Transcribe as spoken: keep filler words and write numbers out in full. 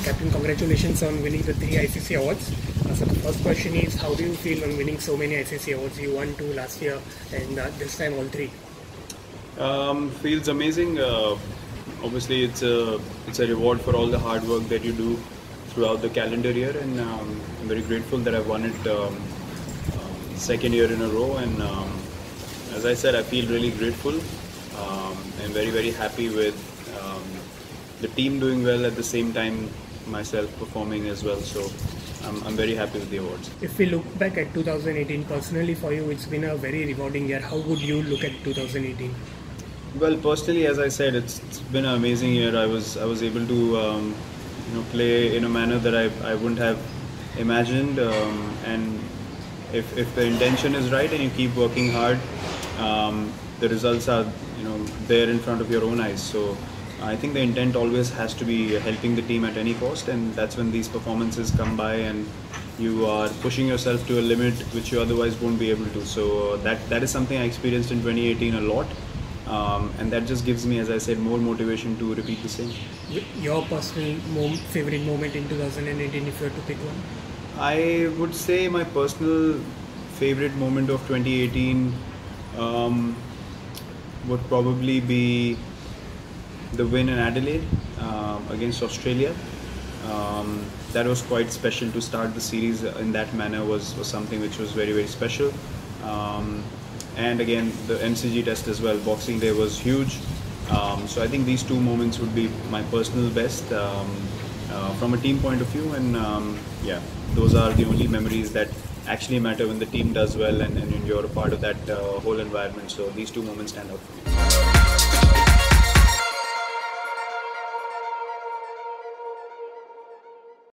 Captain, congratulations on winning the three I C C awards. Uh, so the first question is, how do you feel on winning so many I C C awards? You won two last year and uh, this time all three. Um, feels amazing. Uh, obviously, it's a it's a reward for all the hard work that you do throughout the calendar year, and um, I'm very grateful that I've won it um, um, second year in a row. And um, as I said, I feel really grateful. Um, I'm very very happy with um, the team doing well, at the same time myself performing as well. So I'm, I'm very happy with the awards. If we look back at two thousand eighteen, personally for you, it's been a very rewarding year. How would you look at two thousand eighteen? Well, personally, as I said, it's, it's been an amazing year. I was I was able to um, you know play in a manner that I I wouldn't have imagined. Um, and if if the intention is right and you keep working hard, um, the results are you know there in front of your own eyes. So I think the intent always has to be helping the team at any cost, and that's when these performances come by and you are pushing yourself to a limit which you otherwise won't be able to. So that that is something I experienced in twenty eighteen a lot. Um, and that just gives me, as I said, more motivation to repeat the same. Your personal mom- favorite moment in two thousand eighteen, if you were to pick one? I would say my personal favorite moment of twenty eighteen um, would probably be the win in Adelaide um, against Australia. Um, that was quite special. To start the series in that manner was, was something which was very very special. Um, And again, the M C G test as well, Boxing Day was huge. Um, so I think these two moments would be my personal best um, uh, from a team point of view. And um, yeah, those are the only memories that actually matter when the team does well and, and you're a part of that uh, whole environment. So these two moments stand out for me.